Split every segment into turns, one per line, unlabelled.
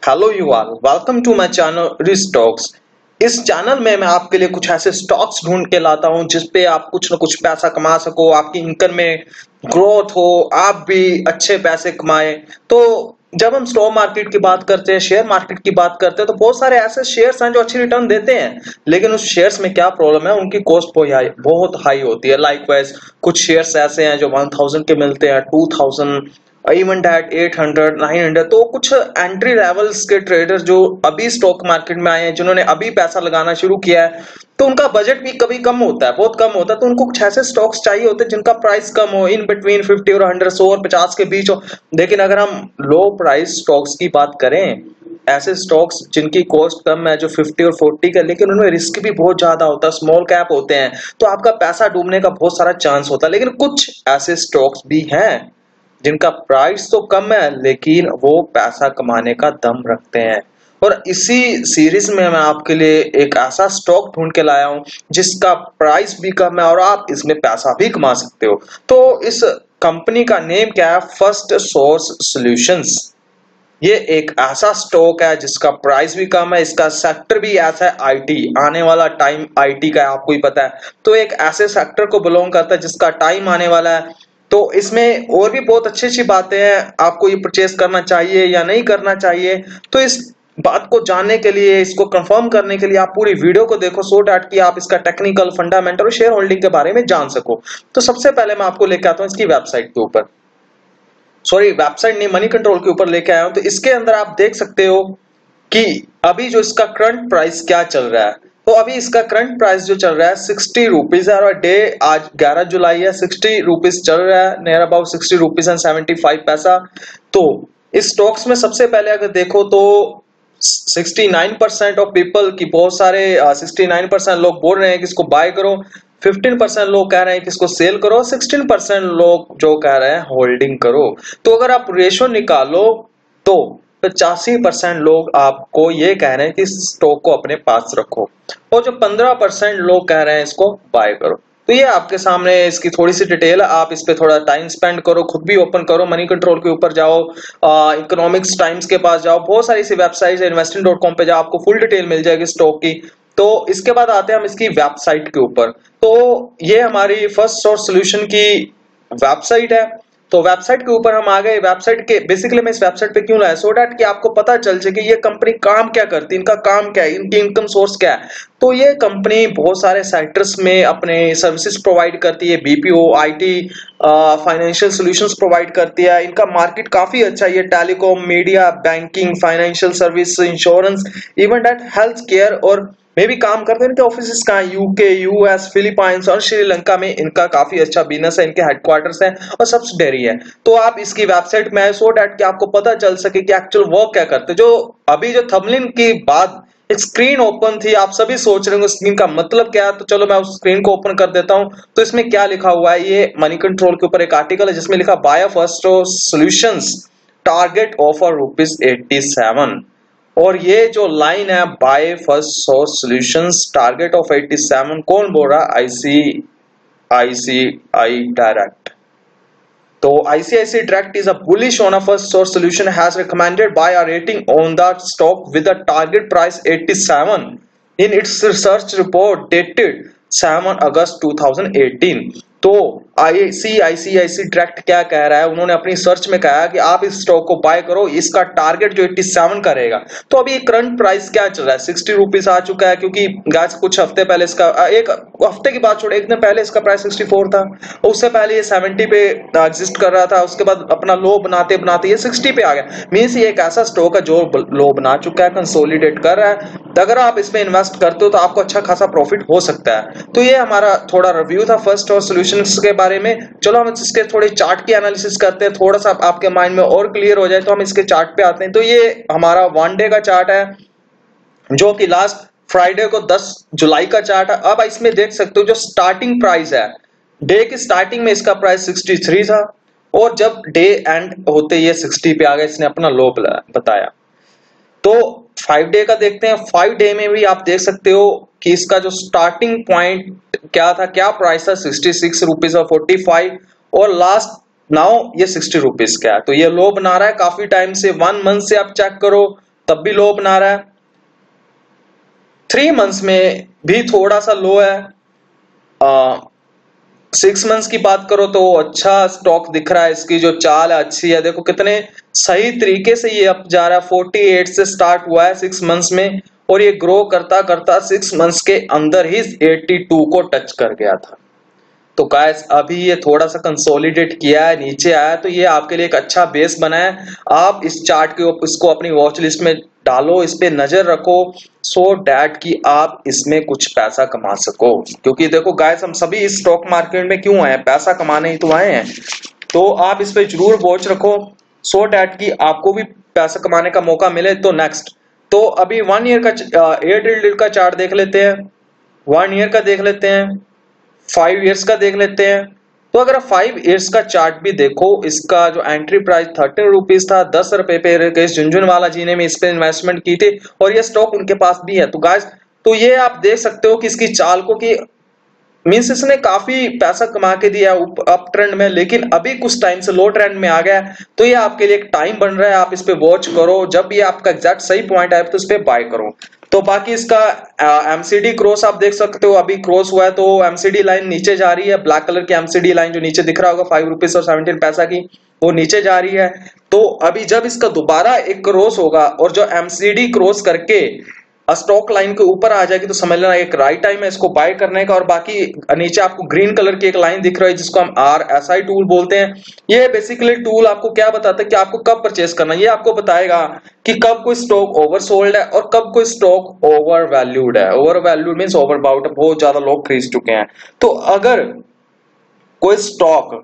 Hello you all, welcome to my channel Ristocks. इस channel में मैं आपके लिए कुछ ऐसे स्टॉक्स ढूंढ के लाता हूं जिस पे आप कुछ ना कुछ पैसा कमा सको, आपकी इनकम में ग्रोथ हो, आप भी अच्छे पैसे कमाएं। तो जब हम स्टॉक मार्केट की बात करते हैं, शेयर मार्केट की बात करते हैं, तो बहुत सारे ऐसे शेयर्स हैं जो अच्छी रिटर्न देते हैं, लेकिन उस शेयर्स में क्या प्रॉब्लम है, उनकी कॉस्ट बहुत हाई होती है। लाइकवाइज कुछ शेयर्स ऐसे हैं जो 1000 के मिलते हैं, 2000, इवन दैट 800 900। तो कुछ एंट्री लेवल्स के ट्रेडर जो अभी स्टॉक मार्केट में आए हैं, जिन्होंने अभी पैसा लगाना शुरू किया है, तो उनका बजट भी कभी कम होता है, बहुत कम होता है। तो उनको कुछ ऐसे स्टॉक्स चाहिए होते हैं जिनका प्राइस कम हो, इन बिटवीन 50 और 100, 100 और 50 के बीच हो। लेकिन अगर हम लो प्राइस स्टॉक्स की बात करें, ऐसे स्टॉक्स जिनकी कॉस्ट कम है, जो 50 और 40 का, लेकिन उनमें रिस्क भी बहुत ज्यादा होता है, स्मॉल कैप होते हैं, तो आपका पैसा डूबने का बहुत सारा चांस होता है। लेकिन कुछ ऐसे स्टॉक्स भी हैं जिनका प्राइस तो कम है, लेकिन वो पैसा कमाने का दम रखते हैं। और इसी सीरीज में मैं आपके लिए एक ऐसा स्टॉक ढूंढ के लाया हूं जिसका प्राइस भी कम है और आप इसमें पैसा भी कमा सकते हो। तो इस कंपनी का नेम क्या है? First source solutions. ये एक ऐसा स्टॉक है जिसका प्राइस भी कम है, इसका सेक्टर भी ऐसा है, आईटी। आने वाला टाइम आईटी का है, आपको ही पता है। तो एक ऐसे सेक्टर को बिलोंग करता है जिसका टाइम आने वाला है। तो इसमें और भी बहुत अच्छी अच्छी बातें हैं, आपको ये परचेस करना चाहिए या नहीं करना चाहिए। तो इस बात को जानने के लिए, इसको कंफर्म करने के लिए आप पूरी वीडियो को देखो, सो डैट कि आप इसका टेक्निकल, फंडामेंटल और शेयर होल्डिंग के बारे में जान सको। तो सबसे पहले मैं आपको लेके आता हूँ इसकी वेबसाइट के ऊपर, सॉरी वेबसाइट नहीं, मनी कंट्रोल के ऊपर लेके आया हूं। तो इसके अंदर आप देख सकते हो कि अभी जो इसका करंट प्राइस क्या चल रहा है। तो अभी इसका करंट प्राइस जो चल रहा है 60 रुपीज है, और डे आज 11 जुलाई है, 60 रुपीज चल रहा है, नियर अबाउट 60 रुपीज एंड 75 पैसा। तो इस स्टॉक्स में सबसे पहले अगर देखो तो 69% ऑफ पीपल की, बहुत सारे 69% लोग बोल रहे हैं कि इसको बाय करो, 15% लोग कह रहे हैं कि इसको सेल करो, 16% लोग जो कह रहे हैं होल्डिंग करो। तो अगर आप रेशो निकालो तो 85% लोग आपको ये कह रहे हैं कि स्टॉक को अपने पास रखो, और जो 15% लोग कह रहे हैं इसको बाय करो। तो ये आपके सामने इसकी थोड़ी सी डिटेल है, आप इस पे थोड़ा टाइम स्पेंड करो, खुद भी ओपन करो, मनी कंट्रोल के ऊपर जाओ, इकोनॉमिक्स टाइम्स के पास जाओ, बहुत सारी सी वेबसाइट है, investing.com पे जाओ, आपको फुल डिटेल मिल जाएगी स्टॉक की। तो इसके बाद आते हैं हम इसकी वेबसाइट के ऊपर। तो ये हमारी फर्स्ट सोर्स सॉल्यूशन की वेबसाइट है। तो वेबसाइट के ऊपर हम आ गए। वेबसाइट के बेसिकली मैं इस वेबसाइट पे क्यों लाया, सो डैट कि आपको पता चल सके ये कंपनी काम क्या करती है, इनका काम क्या है, इनकी इनकम सोर्स क्या है। तो ये कंपनी बहुत सारे सेक्टर्स में अपने सर्विसेज प्रोवाइड करती है, BPO, IT, financial solutions provide करती है। इनका मार्केट काफी अच्छा है, ये telecom, media, banking, financial service, insurance, even that health care और में भी काम करते हैं। इनके ऑफिस कहाँ, यूके, यूएस, फिलीपाइंस और श्रीलंका में इनका काफी अच्छा बिजनेस है, इनके हेडक्वार्टर्स हैं और सब्सिडरी है। तो आप इसकी वेबसाइट में आए, सो डैट कि आपको पता चल सके कि एक्चुअल वर्क क्या करते हैं। जो अभी जो थंबनेल की बात, एक स्क्रीन ओपन थी, आप सभी सोच रहे होंगे स्क्रीन का मतलब क्या है, तो चलो मैं उस स्क्रीन को ओपन कर देता हूं। तो इसमें क्या लिखा हुआ है, ये मनी कंट्रोल के ऊपर एक आर्टिकल है जिसमें लिखा buy first solutions target offer ₹87। और ये जो लाइन है, buy first source solutions target of 87, कौन बोल रहा है? ICICI Direct. तो ICICI Direct is a bullish on a first source solution, has recommended buy a rating on the stock with a target price 87 in its research report dated 7 August 2018। तो ICICI Direct क्या कह रहा है, उन्होंने अपनी search में कहा कि आप इस स्टॉक को बाय करो, इसका टारगेट जो 87 का रहेगा। तो अभी करंट प्राइस क्या चल रहा है, 60 रुपीज आ चुका है, क्योंकि गाइस कुछ हफ्ते पहले इसका, एक हफ्ते की बात छोड़े, एक दिन पहले इसका प्राइस 64 था, उससे पहले ये 70 पे एग्जिस्ट कर रहा था, उसके बाद अपना लो बनाते बनाते ये 60 पे आ गया। मींस ये एक ऐसा स्टॉक है जो लो बना चुका है, कंसोलिडेट कर रहा है। तो अगर आप इसमें इन्वेस्ट करते हो तो आपको अच्छा खासा प्रॉफिट हो सकता है। तो ये हमारा थोड़ा रिव्यू था फर्स्ट और सॉल्यूशंस के बारे में। चलो हम इसके थोड़े चार्ट की एनालिसिस करते हैं, थोड़ा सा आपके माइंड में और क्लियर हो जाए। तो हम इसके चार्ट पे आते हैं। तो ये हमारा 1 डे का चार्ट है, जो कि लास्ट फ्राइडे को 10 जुलाई का चार्ट है। अब इसमें देख सकते हो जो स्टार्टिंग प्राइस है, डे की स्टार्टिंग में इसका प्राइस 63 था, और जब डे एंड होते ये 60 पे आ गया, इसने अपना लो बताया। तो 5 डे का देखते हैं। 5 डे में भी आप देख सकते हो कि इसका जो स्टार्टिंग पॉइंट क्या था, क्या प्राइस था, 66 रुपीज और 45, और लास्ट नाउ ये 60 रुपीज का है। तो ये लो बना रहा है काफी टाइम से, 1 मंथ से आप चेक करो तब भी लो बना रहा है। 3 मंथ्स में भी थोड़ा सा लो है। 6 मंथ्स की बात करो तो अच्छा स्टॉक दिख रहा है, इसकी जो चाल है अच्छी है, देखो कितने सही तरीके से ये अप जा रहा है। 48 से स्टार्ट हुआ है 6 मंथ्स में, और ये ग्रो करता करता 6 मंथ्स के अंदर ही 82 को टच कर गया था। तो गाइस अभी ये थोड़ा सा कंसोलिडेट किया है, नीचे आया, तो ये आपके लिए एक अच्छा बेस बना है। आप इस चार्ट के इसको अपनी वॉच लिस्ट में डालो, इस पे नजर रखो, सो डैट कि आप इसमें कुछ पैसा कमा सको। क्योंकि देखो गाइस हम सभी इस स्टॉक मार्केट में क्यों आए, पैसा कमाने ही तो आए हैं। तो आप इस पे जरूर वॉच रखो, सो डैट कि आपको भी पैसा कमाने का मौका मिले। तो नेक्स्ट, तो अभी 1 ईयर का एयरटेल का चार्ट देख लेते हैं, 1 ईयर का देख लेते हैं, 5 इयर्स का देख लेते हैं। तो अगर 5 इयर्स का चार्ट भी देखो, इसका जो एंट्री प्राइस 13 रुपीज था, 10 रुपए पे झुंझुनवाला जी ने भी इस पे इन्वेस्टमेंट की थी, और ये स्टॉक उनके पास भी है। तो गाइस तो ये आप देख सकते हो कि इसकी चाल को, कि मीन्स इसने काफी पैसा कमा के दिया अप ट्रेंड में, लेकिन अभी कुछ टाइम से लो ट्रेंड में आ गया। तो ये आपके लिए एक टाइम बन रहा है, आप इस पे वॉच करो, जब ये आपका एग्जैक्ट सही पॉइंट आए तो इस पे बाय करो। तो बाकी इसका एमसीडी क्रॉस आप देख सकते हो, अभी क्रॉस हुआ है, तो एमसीडी लाइन नीचे जा रही है, ब्लैक कलर की एमसीडी लाइन जो नीचे दिख रहा होगा 5 रुपीज और 17 पैसा की, वो नीचे जा रही है। तो अभी जब इसका दोबारा एक क्रॉस होगा और जो एमसीडी क्रॉस करके स्टॉक लाइन के ऊपर आ जाएगी, तो समझ लेना एक राइट टाइम है इसको बाय करने का। और बाकी नीचे आपको ग्रीन कलर की एक लाइन दिख रही है जिसको हम RSI टूल बोलते हैं। ये बेसिकली टूल आपको क्या बताता है कि आपको कब परचेस करना है। ये आपको बताएगा कि कब कोई स्टॉक ओवरसोल्ड है और कब कोई स्टॉक ओवर वैल्यूड है। ओवर वैल्यूड मींस ओवरबाउट, बहुत ज्यादा लोग खरीद चुके हैं। तो अगर कोई स्टॉक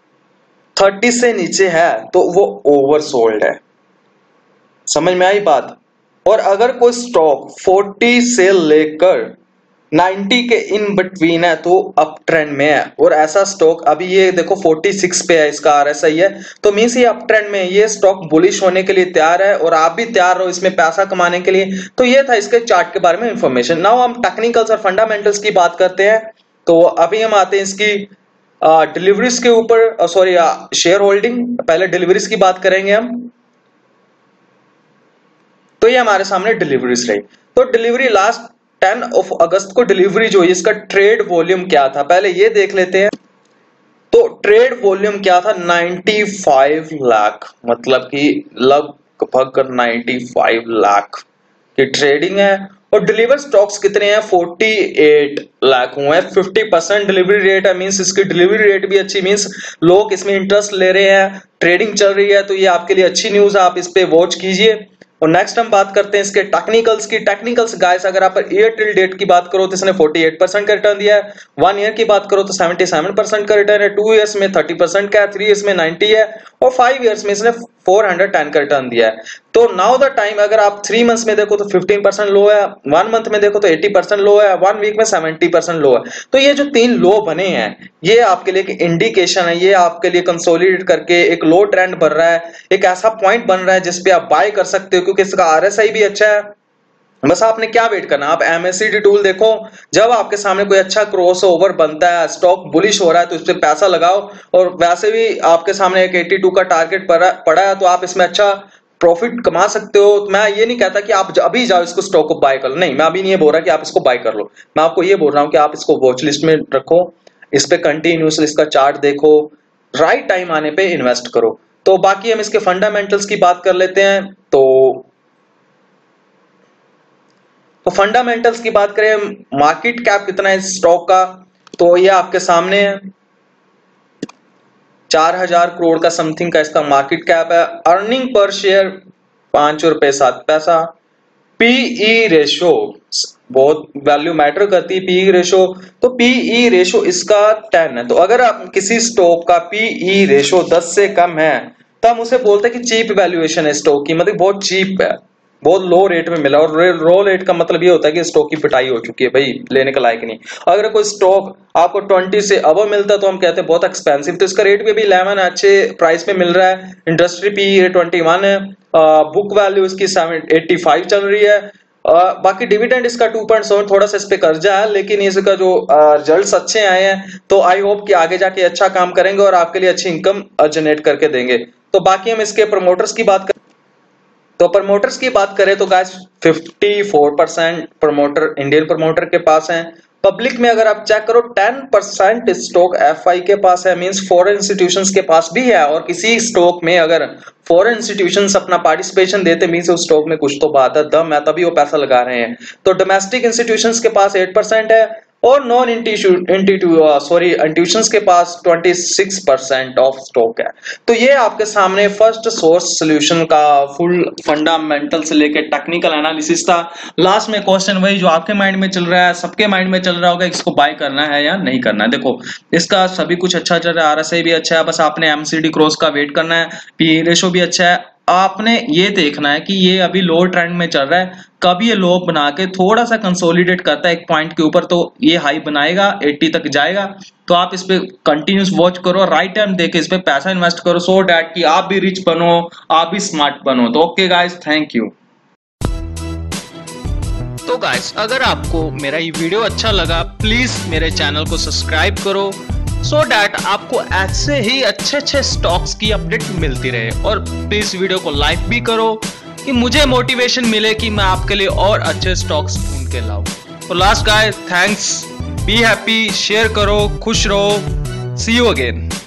30 से नीचे है तो वो ओवरसोल्ड है, समझ में आई बात। और अगर कोई स्टॉक 40 से लेकर 90 के इन बिटवीन है तो अप ट्रेंड में है। और ऐसा स्टॉक अभी ये देखो 46 पे है, इसका RSI है, तो मींस ये अप ट्रेंड में, ये स्टॉक बुलिश होने के लिए तैयार है, और आप भी तैयार रहो इसमें पैसा कमाने के लिए। तो ये था इसके चार्ट के बारे में इंफॉर्मेशन। नाउ हम टेक्निकल्स और फंडामेंटल्स की बात करते हैं। तो अभी हम आते हैं इसकी डिलीवरीज के ऊपर, सॉरी शेयर होल्डिंग, पहले डिलीवरीज की बात करेंगे हम। तो ये हमारे सामने डिलीवरीज रही। तो डिलीवरी लास्ट 10 अगस्त को डिलीवरी जो है, इसका ट्रेड वॉल्यूम क्या था पहले ये देख लेते हैं। तो ट्रेड वॉल्यूम क्या था, 95 लाख, मतलब कि लगभग 95 लाख की ट्रेडिंग है। और डिलीवर स्टॉक्स कितने हैं, 48 लाख हुए हैं। 50% डिलीवरी रेट है, मींस इसकी डिलीवरी रेट भी अच्छी, मींस लोग इसमें इंटरेस्ट ले रहे हैं, ट्रेडिंग चल रही है। तो ये आपके लिए अच्छी न्यूज है, आप इस पे वॉच कीजिए। और नेक्स्ट हम बात करते हैं इसके टेक्निकल्स की। टेक्निकल्स गाइस अगर आप ईयर टिल डेट की बात करो तो इसने 48% का रिटर्न दिया है। 1 ईयर की बात करो तो 77% का रिटर्न है। 2 इयर्स में 30% का है, 3 इयर्स में 90 है, और 5 इयर्स में इसने 410 का रिटर्न दिया है। तो नाउ द टाइम अगर आप 3 मंथ्स में देखो तो 15% लो है, 1 मंथ में देखो तो 80% लो है, 1 वीक में 70% लो है। तो ये जो 3 लो बने हैं ये आपके लिए एक इंडिकेशन है, ये आपके लिए कंसोलिडेट करके एक लो ट्रेंड बन रहा है, एक ऐसा पॉइंट बन रहा है जिसपे आप बाय कर सकते हो, क्योंकि इसका RSI भी अच्छा है। बस आपने क्या वेट करना, आप MACD टूल देखो, जब आपके सामने कोई अच्छा क्रॉस ओवर बनता है, स्टॉक बुलिश हो रहा है, तो इस पे पैसा लगाओ। और वैसे भी आपके सामने एक 82 का टारगेट पड़ा है, तो आप इसमें अच्छा प्रॉफिट कमा सकते हो। तो मैं ये नहीं कहता कि आप अभी जाओ इसको स्टॉक को बाय कर लो, नहीं, मैं अभी नहीं ये बोल रहा कि आप इसको बाय कर लो। मैं आपको ये बोल रहा हूँ कि आप इसको वॉच लिस्ट में रखो, इस पे कंटिन्यूसली इसका चार्ट देखो, राइट टाइम आने पे इन्वेस्ट करो। तो बाकी हम इसके फंडामेंटल्स की बात कर लेते हैं। तो फंडामेंटल्स की बात करें, मार्केट कैप कितना है इस स्टॉक का, तो ये आपके सामने है, 4000 करोड़ का समथिंग का इसका मार्केट कैप है। अर्निंग पर शेयर 5 रुपए 7 पैसा। पीई रेशो, बहुत वैल्यू मैटर करती है पीई रेशो, तो पीई रेशो इसका 10 है। तो अगर आप किसी स्टॉक का पीई रेशो 10 से कम है तो हम उसे बोलते हैं कि चीप वैल्यूएशन है स्टॉक की, मतलब बहुत चीप है, बहुत लो रेट में मिला। और लो रेट का मतलब ये होता है कि स्टॉक की पिटाई हो चुकी है, भाई लेने का लायक नहीं। अगर कोई स्टॉक आपको 20 से अबव मिलता है तो हम कहते हैं बहुत एक्सपेंसिव। तो इसका रेट भी अभी 11 है, अच्छे प्राइस पे मिल रहा है। इंडस्ट्री पी 21 है, बुक वैल्यू इसकी 85 चल रही है। बाकी डिविडेंड इसका 2.7, थोड़ा सा इस पे कर्जा है, लेकिन इसका जो रिजल्ट्स अच्छे आए हैं, तो आई होप कि आगे जाके अच्छा काम करेंगे और आपके लिए अच्छी इनकम जनरेट करके देंगे। तो बाकी हम इसके प्रमोटर्स की बात तो प्रमोटर्स की बात करें तो गाइस 54% प्रमोटर इंडियन प्रमोटर के पास हैं। पब्लिक में अगर आप चेक करो 10% स्टॉक एफआई के पास है, मींस फॉरेन इंस्टीट्यूशंस के पास भी है। और किसी स्टॉक में अगर फॉरेन इंस्टीट्यूशंस अपना पार्टिसिपेशन देते मींस उस स्टॉक में कुछ तो बात है, दम है, तभी वो पैसा लगा रहे हैं। तो डोमेस्टिक इंस्टीट्यूशंस के पास 8% है और नॉन इंस्टीट्यूशंस के पास 26% ऑफ स्टॉक है। तो ये आपके सामने फर्स्ट सोर्स सोल्यूशन का फुल फंडामेंटल से लेके टेक्निकल एनालिसिस था। लास्ट में क्वेश्चन वही जो आपके माइंड में चल रहा है, सबके माइंड में चल रहा होगा, इसको बाय करना है या नहीं करना है। देखो इसका सभी कुछ अच्छा चल रहा है, आरएसआई भी अच्छा है, बस आपने एमसीडी क्रॉस का वेट करना है, पी रेशो भी अच्छा है। आपने ये देखना है कि ये अभी लो ट्रेंड में चल रहा है, कब ये लो बना के थोड़ा सा कंसोलिडेट करता है एक पॉइंट के ऊपर तो ये हाई बनाएगा, 80 तक जाएगा। तो आप इस पे कंटिन्यूस वॉच करो, राइट टाइम देके इस पे पैसा इन्वेस्ट करो, सो डैट कि आप भी रिच बनो, आप भी स्मार्ट बनो। तो ओके गाइस, थैंक यू।
तो गाइस अगर आपको मेरा ये वीडियो अच्छा लगा प्लीज मेरे चैनल को सब्सक्राइब करो, सो डैट आपको ऐसे ही अच्छे स्टॉक्स की अपडेट मिलती रहे। और प्लीज वीडियो को लाइक भी करो कि मुझे मोटिवेशन मिले कि मैं आपके लिए और अच्छे स्टॉक्स ढूंढ के लाऊं। तो last guys, thanks, be happy, share करो, खुश रहो, सी यू अगेन।